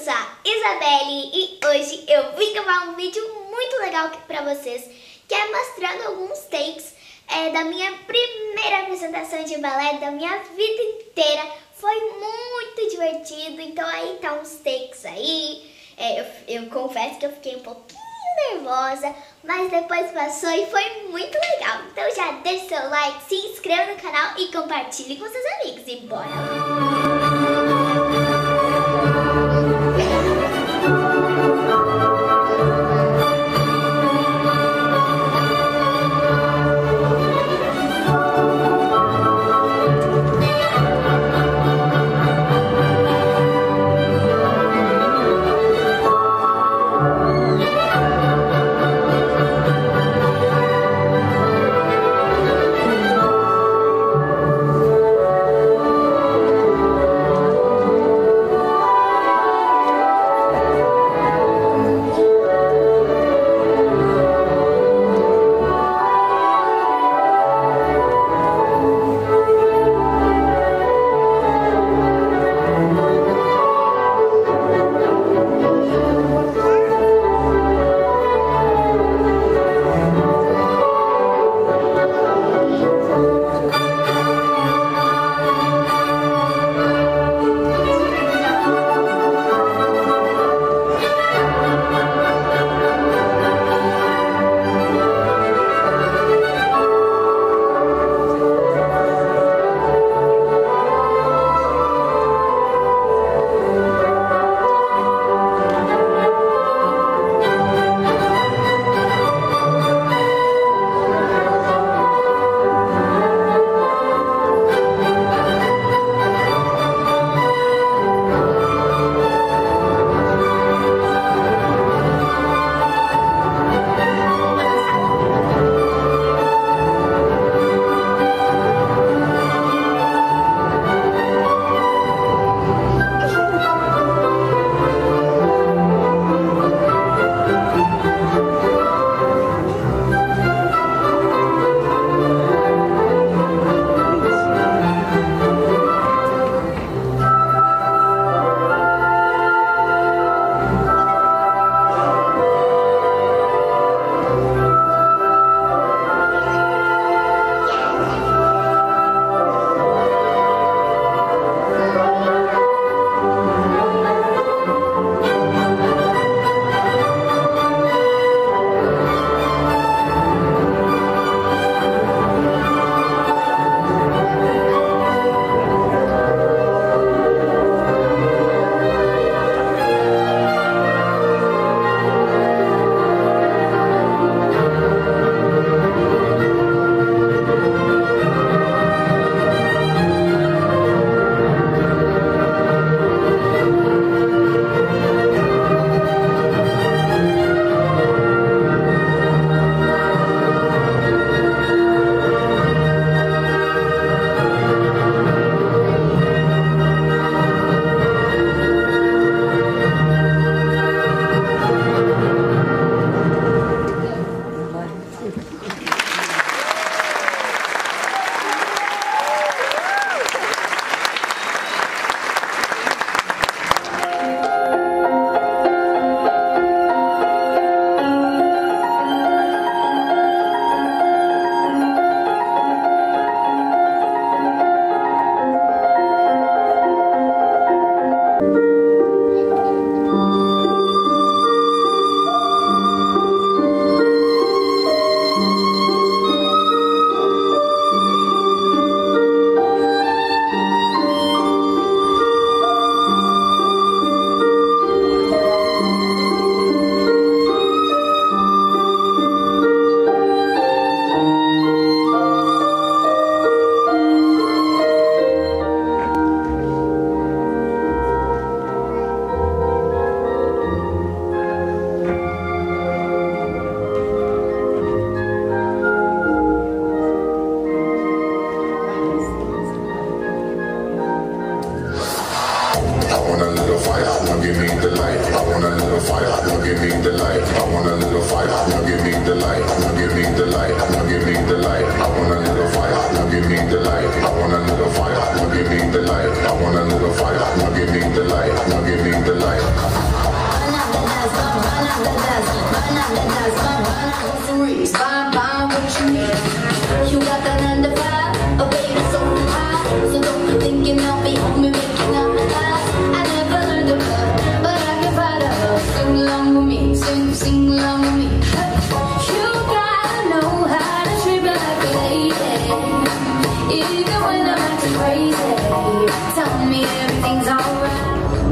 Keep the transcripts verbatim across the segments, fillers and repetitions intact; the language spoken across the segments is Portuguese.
sou a Isabelle e hoje eu vim gravar um vídeo muito legal aqui pra vocês, que é mostrando alguns takes é, da minha primeira apresentação de balé, da minha vida inteira. Foi muito divertido, então aí tá uns takes aí. É, eu, eu confesso que eu fiquei um pouquinho nervosa, mas depois passou e foi muito legal. Então já deixa seu like, se inscreva no canal e compartilhe com seus amigos. E bora lá! Give me the light, I want a little fire. Give me the light, give me the light. groceries, buy, buy what you need. You got that nine to five, oh baby, so do I. So don't be thinking I'll be home and making up my life. I never learned to love, but I can find a love. Sing along with me, sing, sing along with me. You gotta know how to treat me like a lady, even when I'm acting crazy. Tell me everything's alright.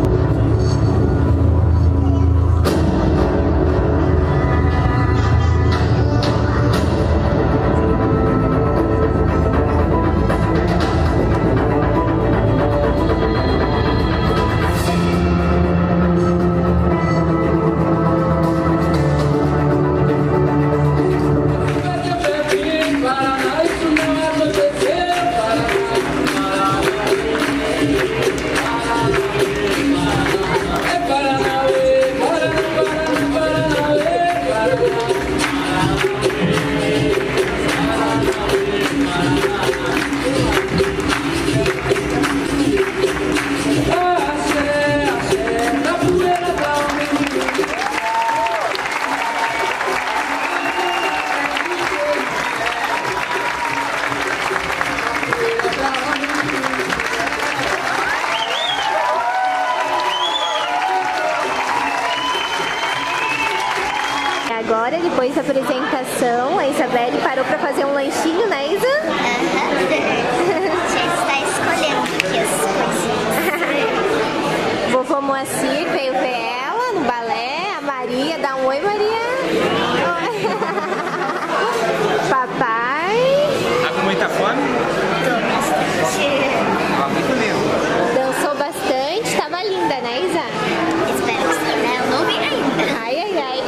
Agora, depois da apresentação, a Isabelle parou para fazer um lanchinho, né, Isa? Aham. Já está escolhendo aqui as coisinhas. Vovô Moacir veio ver ela no balé. A Maria, dá um oi, Maria. Oi. Papai. Tá com muita fome? Tô bastante. Ah, muito lindo. Dançou bastante. Tava linda, né, Isa? Espero que sim, né? Eu não vi ainda. Ai, ai, ai.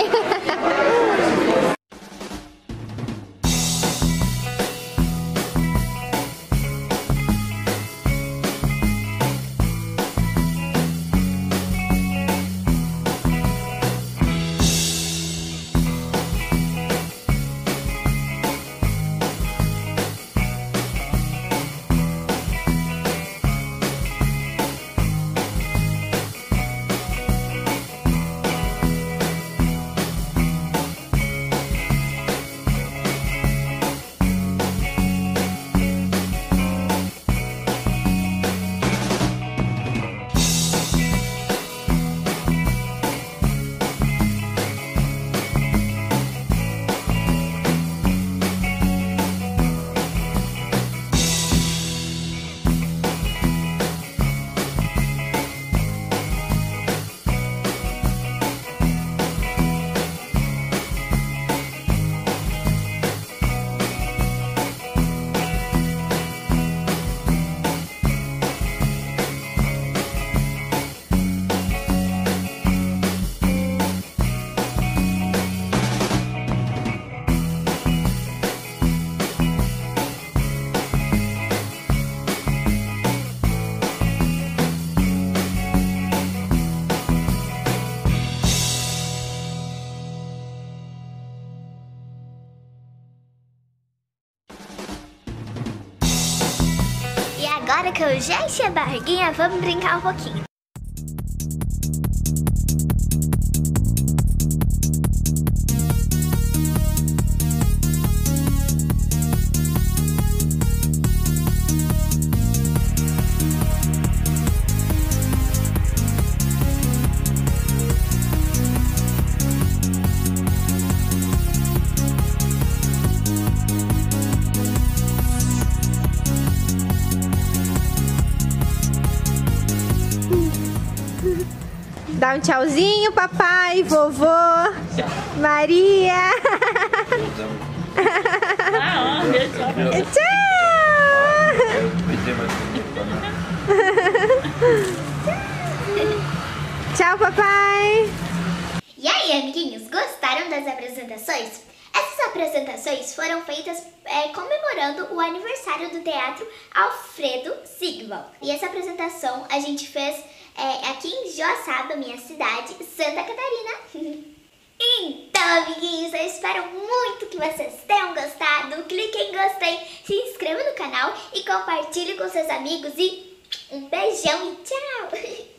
Agora que eu já enchi a barriguinha, vamos brincar um pouquinho. Dá um tchauzinho, papai, vovô, Maria. Tchau. Tchau, papai. E aí, amiguinhos, gostaram das apresentações? Essas apresentações foram feitas é, comemorando o aniversário do Teatro Alfredo Sigval. E essa apresentação a gente fez é, aqui em Joaçaba, minha cidade, Santa Catarina. Então, amiguinhos, eu espero muito que vocês tenham gostado. Clique em gostei, se inscreva no canal e compartilhe com seus amigos. E um beijão e tchau!